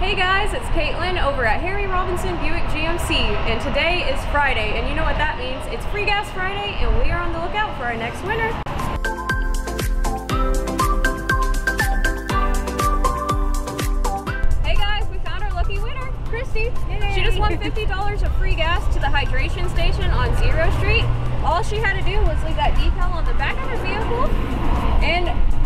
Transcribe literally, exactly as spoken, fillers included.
Hey guys, it's Caitlin over at Harry Robinson Buick G M C, and today is Friday, and you know what that means. It's Free Gas Friday, and we are on the lookout for our next winner. Hey guys, we found our lucky winner, Christy. Yay. She just won fifty dollars of free gas to the hydration station on Zero Street. All she had to do was leave that decal on the back of her vehicle, and